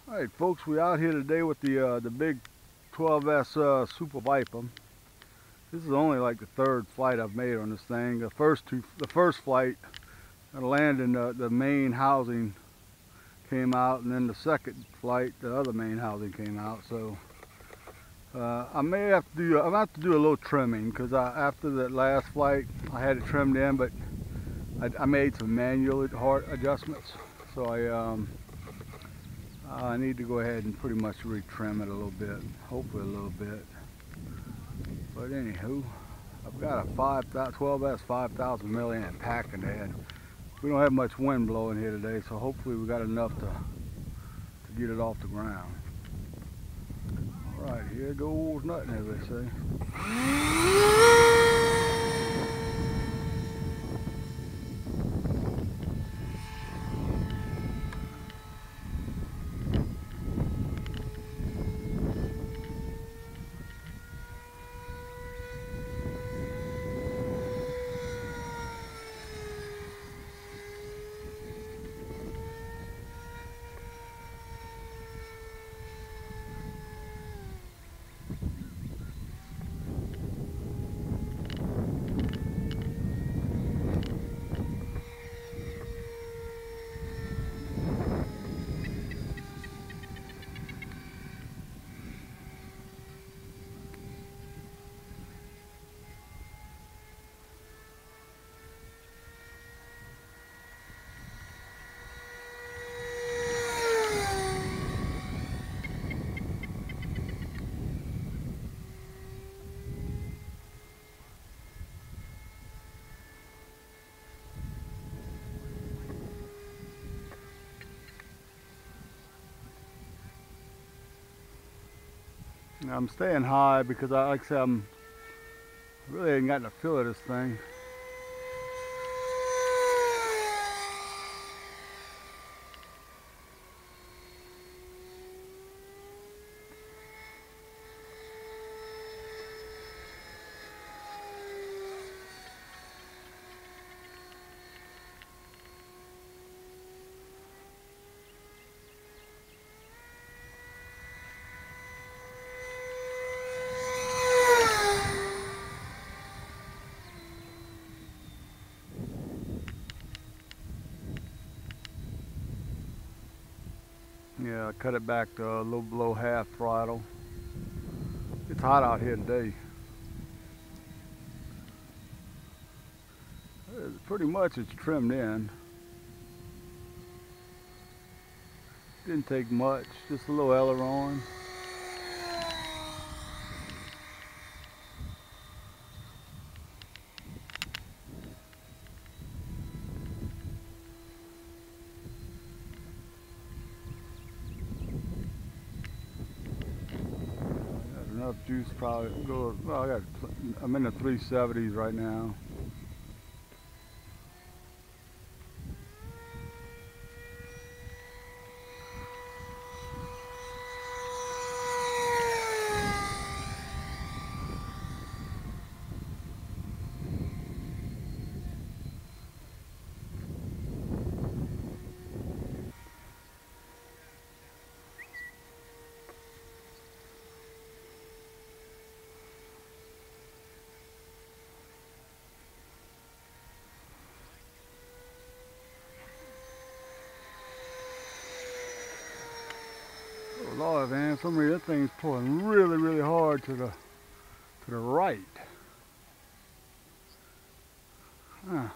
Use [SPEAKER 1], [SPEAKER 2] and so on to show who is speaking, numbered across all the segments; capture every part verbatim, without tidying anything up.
[SPEAKER 1] All right, folks, we out here today with the uh, the big twelve S uh, Super Viper. This is only like the third flight I've made on this thing. The first two, the first flight, I landed in the, the main housing came out, and then the second flight, the other main housing came out. So uh, I may have to do, I might have to do a little trimming because after that last flight, I had it trimmed in, but I, I made some manual heart adjustments. So I. Um, I need to go ahead and pretty much retrim it a little bit, hopefully a little bit. But anywho, I've got a five, twelve S five thousand milliamp pack in there. We don't have much wind blowing here today, so hopefully we got enough to, to get it off the ground. All right, here goes nothing, as they say. Now I'm staying high because I, like I said, I'm really ain't gotten a feel of this thing. Yeah, I cut it back to a little below half throttle. It's hot out here today. It's pretty much it's trimmed in. Didn't take much, just a little aileron. Enough juice probably go. Well, I got. I'm in the three seventies right now. Oh Lord, man, for some reason that thing's pulling really, really hard to the to the right. Huh.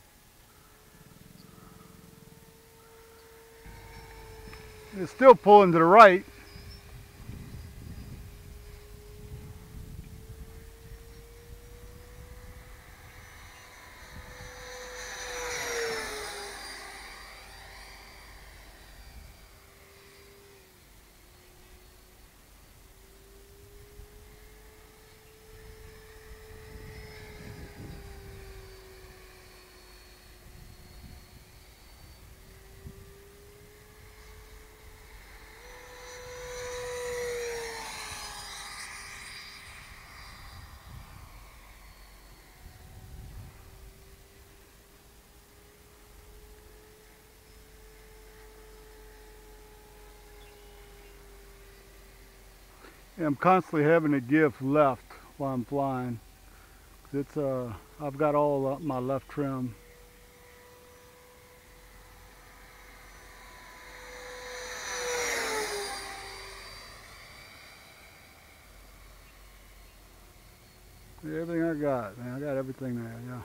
[SPEAKER 1] It's still pulling to the right. I'm constantly having to give left while I'm flying. It's uh, I've got all uh, my left trim. Everything I got, man. I got everything there, yeah.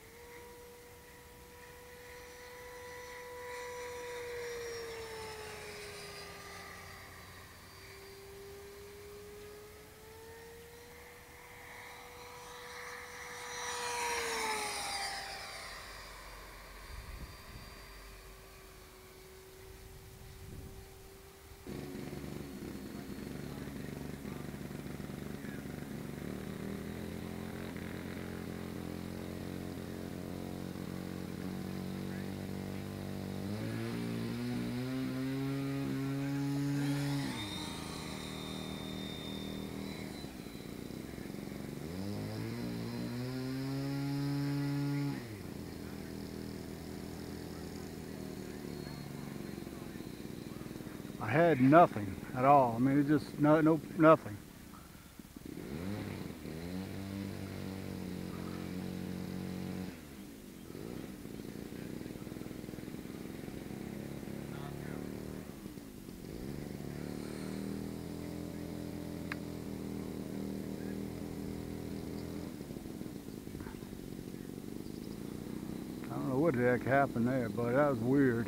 [SPEAKER 1] I had nothing at all. I mean, it just no, no, nothing. I don't know what the heck happened there, but that was weird.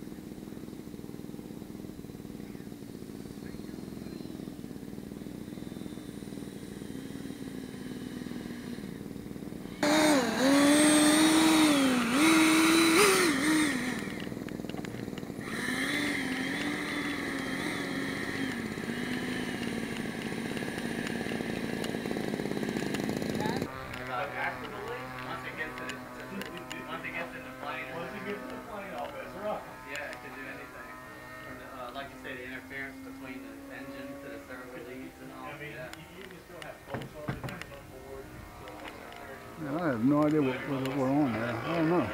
[SPEAKER 1] Man, I have no idea what, what we're on there. I don't know.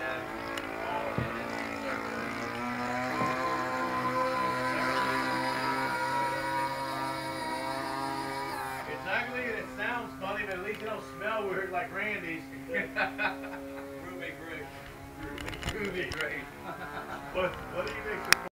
[SPEAKER 2] It's ugly and it sounds funny, but at least it don't smell weird like Randy's. Ruby great. Ruby great. What, what do you think?